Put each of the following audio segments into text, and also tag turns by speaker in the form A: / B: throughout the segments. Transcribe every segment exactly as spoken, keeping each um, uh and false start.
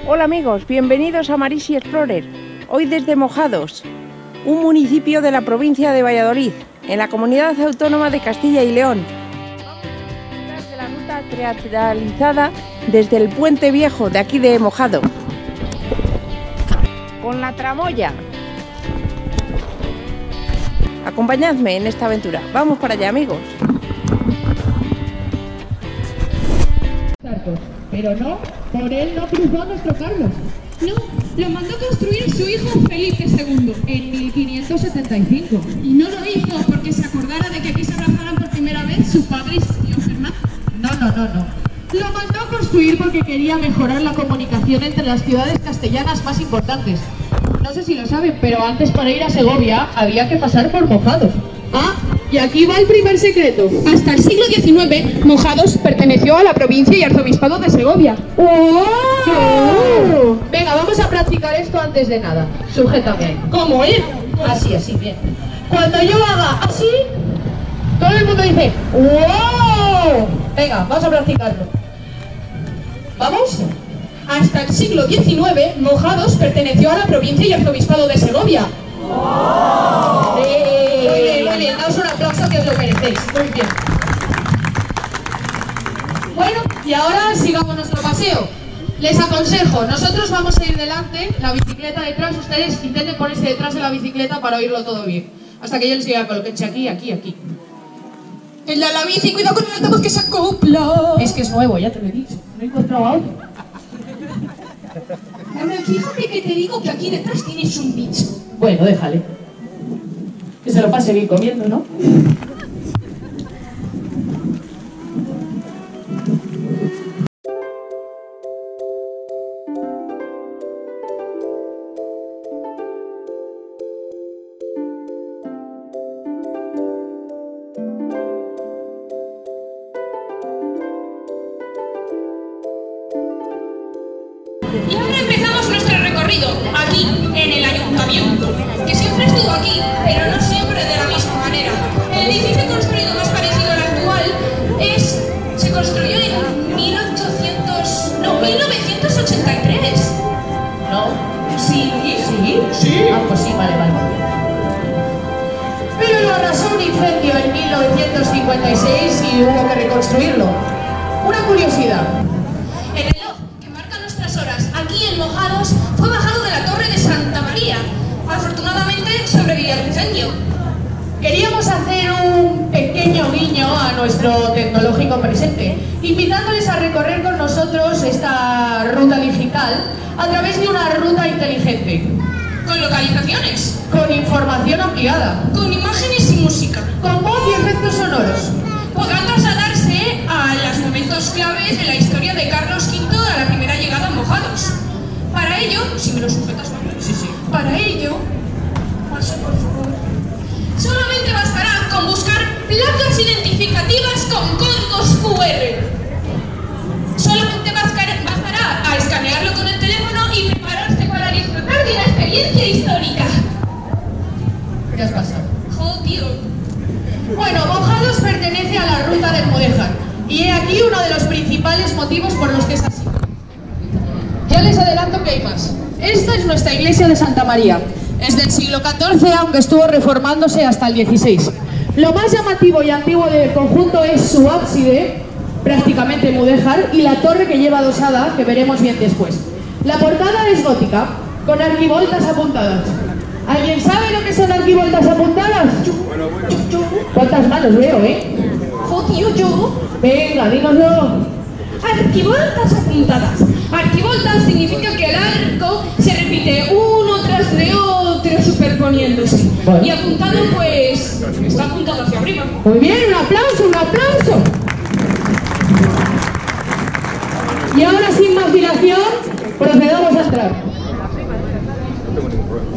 A: Hola amigos, bienvenidos a Marisi Explorer. Hoy desde Mojados, un municipio de la provincia de Valladolid, en la comunidad autónoma de Castilla y León. Vamos a disfrutar de la ruta teatralizada desde el Puente Viejo de aquí de Mojados, con la tramoya. Acompañadme en esta aventura. Vamos para allá, amigos.
B: Pero no, por él no cruzó nuestro Carlos.
C: No, lo mandó construir su hijo Felipe segundo en mil quinientos setenta y cinco.
D: Y no lo hizo porque se acordara de que aquí se abrazaran por primera vez su padre y su tío Germán.
B: No, no, no, no. Lo mandó construir porque quería mejorar la comunicación entre las ciudades castellanas más importantes. No sé si lo saben, pero antes para ir a Segovia había que pasar por Mojados. Ah, y aquí va el primer secreto.
C: Hasta el siglo diecinueve, Mojados perteneció a la provincia y arzobispado de Segovia.
B: ¡Oh! ¡Oh! Venga, vamos a practicar esto antes de nada. Sujétame ahí.
D: ¿Cómo él?
B: Así, así, bien. Cuando yo haga así, todo el mundo dice ¡wow! Venga, vamos a practicarlo. ¿Vamos?
D: Hasta el siglo diecinueve, Mojados perteneció a la provincia y arzobispado de Segovia.
B: ¡Oh! ¡Eh! Muy bien, muy bien. Daos un aplauso que os lo merecéis. Muy bien. Bueno, y ahora sigamos nuestro paseo. Les aconsejo, nosotros vamos a ir delante, la bicicleta detrás, ustedes intenten ponerse detrás de la bicicleta para oírlo todo bien. Hasta que yo les diga, coloquense aquí, aquí, aquí.
D: En la, la bici, cuidado con el altavoz que se acopla.
B: Es que es nuevo, ya te lo he dicho. No he encontrado algo.
D: Fíjate que te digo que aquí detrás tienes un bicho.
B: Bueno, déjale. Que se lo pase bien comiendo, ¿no?
D: Y ahora empezamos nuestro recorrido, aquí, en el ayuntamiento, que siempre estuvo aquí, pero no siempre de la misma manera. El edificio construido más parecido al actual es, se construyó en mil ochocientos, no, mil novecientos ochenta y tres.
B: ¿No?
D: Sí.
B: ¿Sí? Sí. Ah, pues sí, vale, vale. Pero lo arrasó un incendio en mil novecientos cincuenta y seis y hubo que reconstruirlo. Una curiosidad.
D: El reloj que marca nuestras horas aquí en Mojados fue bajado de la torre de Santa María. Afortunadamente sobrevivió al incendio.
B: Queríamos hacer un pequeño guiño a nuestro tecnológico presente, invitándoles a recorrer con nosotros esta ruta digital a través de una ruta inteligente.
D: Con localizaciones.
B: Con información ampliada.
D: Con imágenes y música.
B: Con voz y efectos sonoros.
D: Podrán trasladarse a los momentos claves de la historia de Carlos quinto a la primera llegada a Mojados. Para ello, si me lo sujetas, ¿vale?
B: Sí, sí.
D: Para ello, paso por favor. Solamente bastará con buscar placas identificativas con códigos cu erre. Solamente bastará a escanearlo con el teléfono y prepararse para disfrutar de una experiencia histórica.
B: ¿Qué has pasado?
D: Joder.
B: Bueno, Mojados pertenece a la ruta del Mudéjar y he aquí uno de los principales motivos por los que es así. Ya les adelanto que hay más. Esta es nuestra iglesia de Santa María. Es del siglo catorce, aunque estuvo reformándose hasta el dieciséis. Lo más llamativo y antiguo del conjunto es su ábside, prácticamente mudéjar, y la torre que lleva adosada, que veremos bien después. La portada es gótica, con arquivoltas apuntadas. ¿Alguien sabe lo que son arquivoltas apuntadas?
E: Bueno, bueno.
B: ¿Cuántas manos veo, eh?
D: Joder, yo.
B: Venga, dínoslo.
D: Arquivoltas apuntadas. Arquivoltas significa que el arco se repite uno tras de otro superponiéndose.
B: Bueno.
D: Y apuntado, pues, está apuntado hacia arriba.
B: Muy bien, un aplauso, un aplauso. Y ahora, sin más dilación, procedamos a entrar.
E: No tengo ningún problema.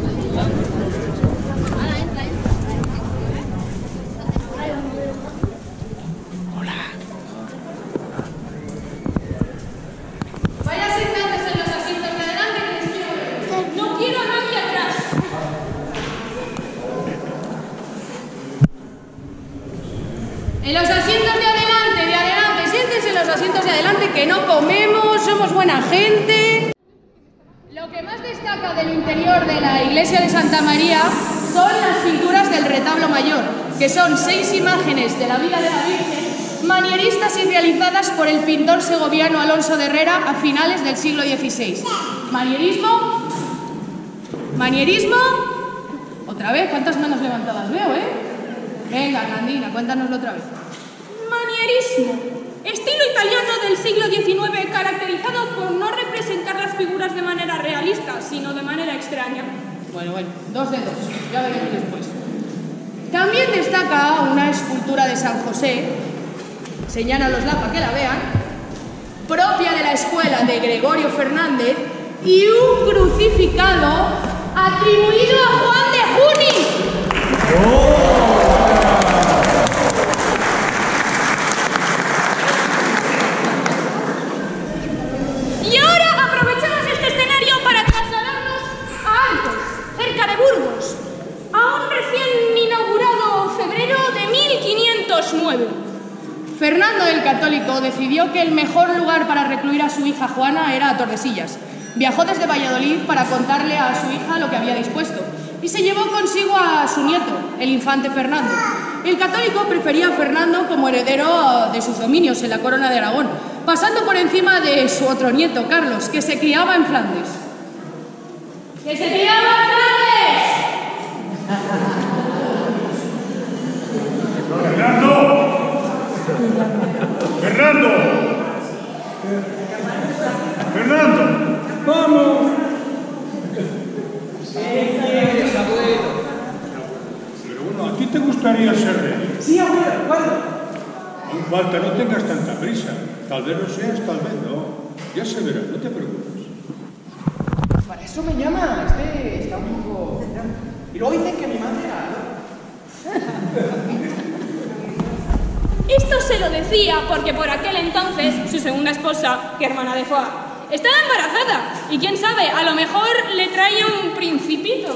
D: Vaya sentarse en los asientos de adelante que les quiero ver. No quiero a nadie atrás. En los asientos de adelante, de adelante, siéntense en los asientos de adelante que no comemos, somos buena gente.
B: destaca del interior de la iglesia de Santa María son las pinturas del retablo mayor, que son seis imágenes de la vida de la Virgen, manieristas y realizadas por el pintor segoviano Alonso de Herrera a finales del siglo dieciséis. ¿Manierismo? ¿Manierismo? Otra vez, ¿cuántas manos levantadas veo, eh? Venga, Nandina, cuéntanoslo otra vez.
D: Manierismo. Estilo italiano del siglo diecinueve caracterizado por no representar las figuras de manera realista, sino de manera extraña.
B: Bueno, bueno, dos dedos, ya veremos después. También destaca una escultura de San José, señálalos para que la vean, propia de la escuela de Gregorio Fernández, y un crucificado atribuido a Juan de Juni. ¡Oh!
D: Y ahora aprovechamos este escenario para trasladarnos a Arcos, cerca de Burgos, a un recién inaugurado febrero de mil quinientos nueve.
B: Fernando el Católico decidió que el mejor lugar para recluir a su hija Juana era a Tordesillas. Viajó desde Valladolid para contarle a su hija lo que había dispuesto y se llevó consigo a su nieto, el infante Fernando. El Católico prefería a Fernando como heredero de sus dominios en la corona de Aragón, pasando por encima de su otro nieto, Carlos, que se criaba en Flandes. ¡Que se criaba en Flandes!
F: ¡Fernando! ¡Fernando! ¡Fernando! ¡Vamos! Pero bueno, ¿a ti te gustaría ser rey?
E: Sí, abuelo, ¿cuándo?
F: Aún falta, no tengas tanta prisa. Tal vez lo seas, tal vez no. Ya se verá, no te preocupes.
E: Para eso me llama. Este está un poco... Y luego dicen que mi madre era...
D: Esto se lo decía porque por aquel entonces su segunda esposa, Germana de Foix, estaba embarazada y quién sabe, a lo mejor le traía un principito.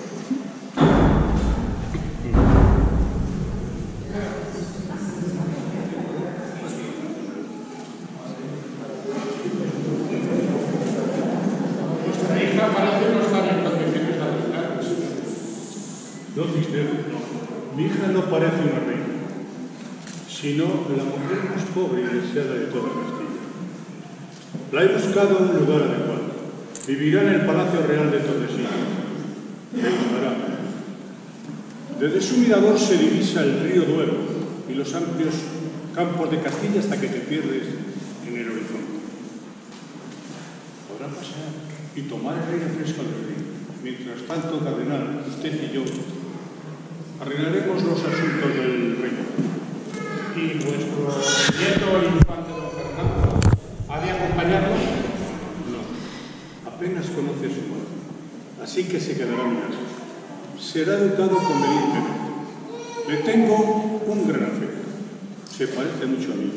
F: Nuestra hija parece no estar en condiciones de adoptarse. No, Cister, mi hija no parece una reina, sino la mujer más pobre y deseada de toda Castilla. La he buscado en un lugar adecuado. Vivirá en el Palacio Real de Tordesillas. Me gustará. Desde su mirador se divisa el río Duero y los amplios campos de Castilla hasta que te pierdes en el horizonte. Podrá pasar y tomar el aire fresco del río. Mientras tanto, cardenal, usted y yo arreglaremos los asuntos del reino.
G: ¿Y vuestro nieto, el infante don Fernando, ha de acompañarnos?
F: No, apenas conoce a su madre, así que se quedará en casa. Será educado convenientemente. Le tengo un gran afecto. Se parece mucho a mí.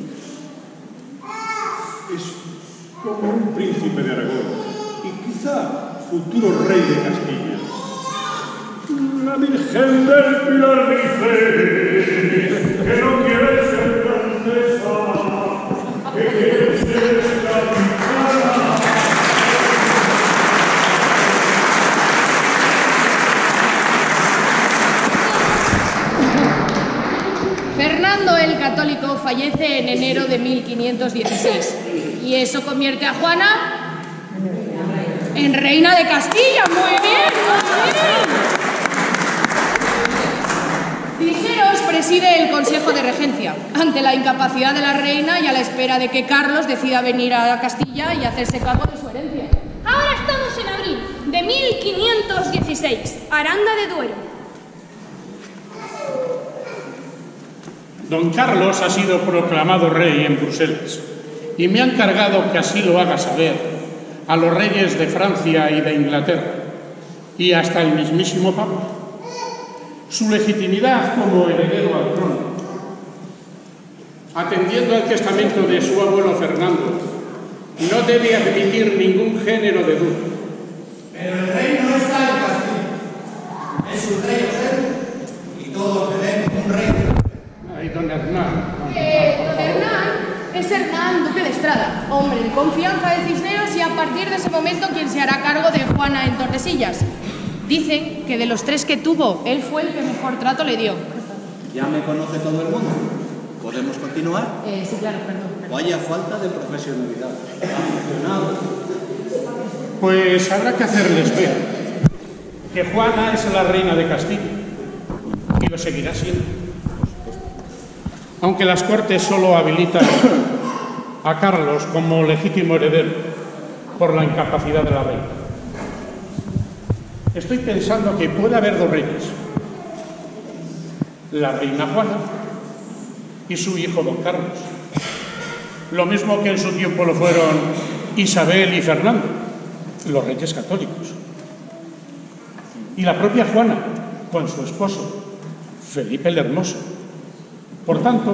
F: Es como un príncipe de Aragón y quizá futuro rey de Castilla. La Virgen del Pilar dice que no quiere ser francesa, que quiere ser capitana.
B: Fernando el Católico fallece en enero de mil quinientos dieciséis y eso convierte a Juana en reina de Castilla. ¡Muy bien, muy bien! Tijeros preside el Consejo de Regencia, ante la incapacidad de la reina y a la espera de que Carlos decida venir a Castilla y hacerse cargo de su herencia.
D: Ahora estamos en abril de mil quinientos dieciséis, Aranda de Duero.
G: Don Carlos ha sido proclamado rey en Bruselas y me ha encargado que así lo haga saber a los reyes de Francia y de Inglaterra y hasta el mismísimo Papa. Su legitimidad como heredero al trono, atendiendo al testamento de su abuelo Fernando, no debe admitir ningún género de duda.
E: Pero el rey no está en Castilla. Es un rey José y todos tenemos un rey.
G: Ay, don Hernán.
B: Eh, don Hernán, es Hernán, duque de Estrada, hombre de confianza de Cisneros y a partir de ese momento quien se hará cargo de Juana en Tordesillas. Dicen que de los tres que tuvo, él fue el que mejor trato le dio.
E: Ya me conoce todo el mundo. ¿Podemos continuar?
B: Eh, sí, claro, perdón. perdón.
E: Vaya falta de profesionalidad. Aficionado.
G: Pues habrá que hacerles ver que Juana es la reina de Castilla y lo seguirá siendo. Aunque las Cortes solo habilitan a Carlos como legítimo heredero por la incapacidad de la reina. Estoy pensando que puede haber dos reyes, la reina Juana y su hijo don Carlos, lo mismo que en su tiempo lo fueron Isabel y Fernando, los reyes católicos, y la propia Juana con su esposo Felipe el Hermoso. Por tanto,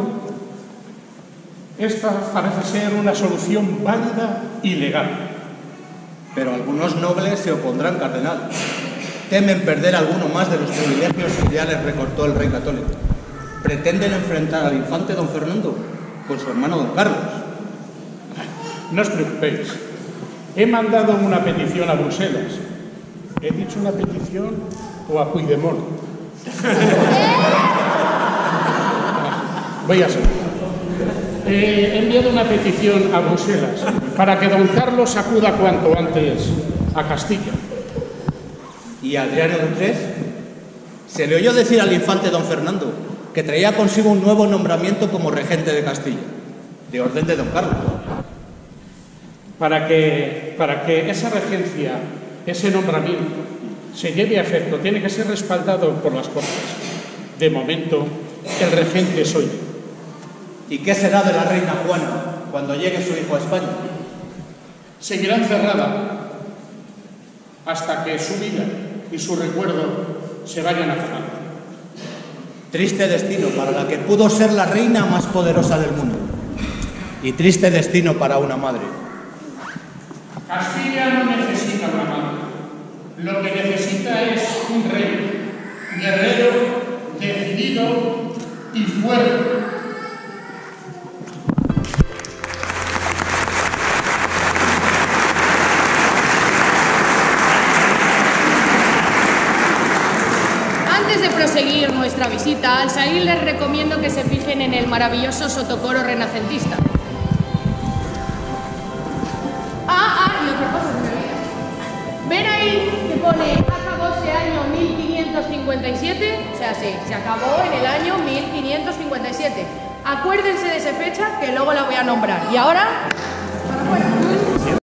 G: esta parece ser una solución válida y legal.
E: Pero algunos nobles se opondrán, cardenal. Temen perder alguno más de los privilegios que ya les recortó el rey católico. Pretenden enfrentar al infante don Fernando con su hermano don Carlos.
G: No os preocupéis. He mandado una petición a Bruselas. ¿He dicho una petición o a Puigdemont? Voy a ser. He enviado una petición a Bruselas para que don Carlos acuda cuanto antes a Castilla.
E: ¿Y Adriano de Tres? Se le oyó decir al infante don Fernando que traía consigo un nuevo nombramiento como regente de Castilla, de orden de don Carlos.
G: Para que, para que esa regencia, ese nombramiento, se lleve a efecto, tiene que ser respaldado por las Cortes. De momento, el regente soy yo.
E: ¿Y qué será de la reina Juana cuando llegue su hijo a España?
G: Seguirá encerrada hasta que su vida y su recuerdo se vayan acabando.
E: Triste destino para la que pudo ser la reina más poderosa del mundo. Y triste destino para una madre.
G: Castilla no necesita una madre. Lo que necesita es un rey, guerrero, decidido y fuerte.
B: Seguir nuestra visita, al salir les recomiendo que se fijen en el maravilloso sotocoro renacentista. Ah, ah, y otra cosa que me olvida. ¿Ven ahí que pone acabóse año mil quinientos cincuenta y siete? O sea, sí, se acabó en el año mil quinientos cincuenta y siete. Acuérdense de esa fecha que luego la voy a nombrar. Y ahora...